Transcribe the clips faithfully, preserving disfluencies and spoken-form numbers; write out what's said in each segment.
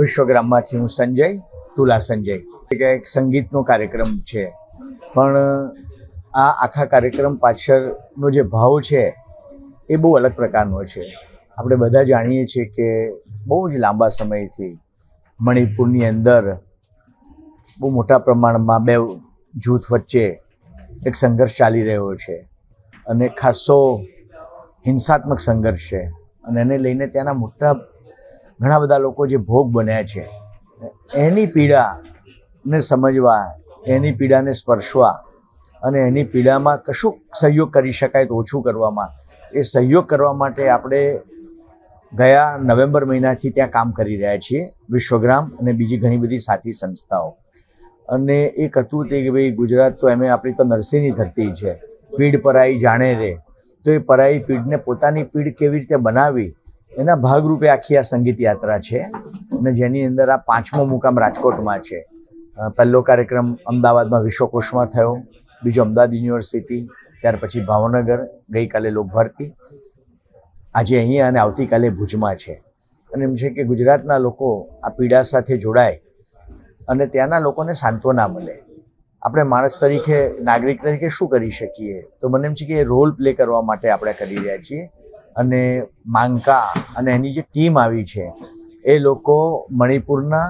વિશ્વગ્રામમાંથી હું સંજય તુલા સંજય એક સંગીતનો કાર્યક્રમ છે, પણ આ આખા કાર્યક્રમ પાછળનો જે ભાવ છે એ બહુ અલગ પ્રકારનો છે. આપણે બધા જાણીએ છીએ કે બહુ જ લાંબા સમયથી મણિપુરની અંદર બહુ મોટા પ્રમાણમાં બે જૂથ વચ્ચે એક સંઘર્ષ ચાલી રહ્યો છે અને ખાસો હિંસાત્મક સંઘર્ષ છે, અને એને લઈને ત્યાંના મોટા ઘણા બધા લોકો જે ભોગ બન્યા છે એની પીડાને સમજવા, એની પીડાને સ્પર્શવા અને એની પીડામાં કશું સહયોગ કરી શકાય તો ઓછું કરવામાં, એ સહયોગ કરવા માટે આપણે ગયા નવેમ્બર મહિનાથી ત્યાં કામ કરી રહ્યા છીએ, વિશ્વગ્રામ અને બીજી ઘણી બધી સાથી સંસ્થાઓ. અને એક હતું તે કે ભાઈ ગુજરાત તો એમ આપણી તો નરસિંહની ધરતી છે, પીડ પરાઈ જાણે રે, તો એ પરાઈ પીડને પોતાની પીડ કેવી રીતે બનાવી એના ભાગરૂપે આખી આ સંગીત યાત્રા છે. અને જેની અંદર આ પાંચમો મુકામ રાજકોટમાં છે. પહેલો કાર્યક્રમ અમદાવાદમાં વિશ્વકોશમાં થયો, બીજો અમદાવાદ યુનિવર્સિટી, ત્યાર પછી ભાવનગર, ગઈકાલે લોકભારતી, આજે અહીંયા અને આવતીકાલે ભુજમાં છે. અને એમ છે કે ગુજરાતના લોકો આ પીડા સાથે જોડાય અને ત્યાંના લોકોને સાંત્વના મળે. આપણે માણસ તરીકે, નાગરિક તરીકે શું કરી શકીએ? તો મને એમ છે કે રોલ પ્લે કરવા માટે આપણે કરી રહ્યા છીએ. અને માંકા અને એની જે ટીમ આવી છે એ લોકો મણિપુરના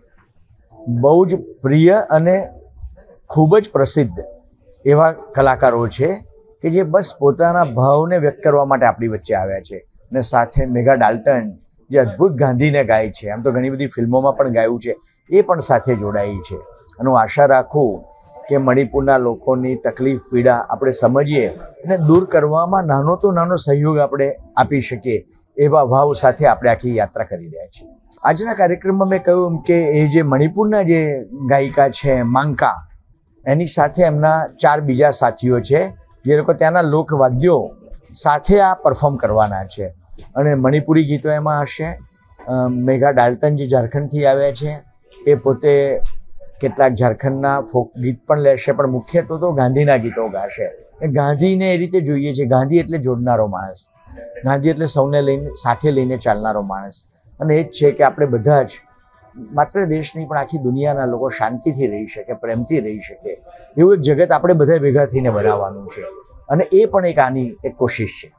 બહુ જ પ્રિય અને ખૂબ જ પ્રસિદ્ધ એવા કલાકારો છે કે જે બસ પોતાના ભાવને વ્યક્ત કરવા માટે આપણી વચ્ચે આવ્યા છે. અને સાથે મેઘા ડાલ્ટન જે અદ્ભુત ગાંધીને ગાય છે, આમ તો ઘણી બધી ફિલ્મોમાં પણ ગાયું છે, એ પણ સાથે જોડાઈ છે. અને હું આશા રાખું કે મણિપુરના લોકોની તકલીફ, પીડા આપણે સમજીએ અને દૂર કરવામાં નાનો તો નાનો સહયોગ આપણે આપી શકીએ, એવા ભાવ સાથે આપણે આખી યાત્રા કરી રહ્યા છીએ. આજના કાર્યક્રમમાં મેં કહ્યું કે એ જે મણિપુરના જે ગાયિકા છે માંકા, એની સાથે એમના ચાર બીજા સાથીઓ છે જે લોકો ત્યાંના લોકવાદ્યો સાથે આ પરફોર્મ કરવાના છે. અને મણિપુરી ગીતો એમાં હશે. મેઘા ડાલ્ટન જે ઝારખંડથી આવ્યા છે એ પોતે કેટલાક ઝારખંડના ફોક ગીત પણ લેશે, પણ મુખ્યત્વે તો ગાંધીના ગીતો ગાશે. એ ગાંધીને એ રીતે જોઈએ છે. ગાંધી એટલે જોડનારો માણસ, ગાંધી એટલે સૌને લઈને સાથે લઈને ચાલનારો માણસ. અને એ જ છે કે આપણે બધા જ માત્ર દેશની પણ આખી દુનિયાના લોકો શાંતિથી રહી શકે, પ્રેમથી રહી શકે એવું એક જગત આપણે બધા ભેગા થઈને બનાવવાનું છે. અને એ પણ એક આની એક કોશિશ છે.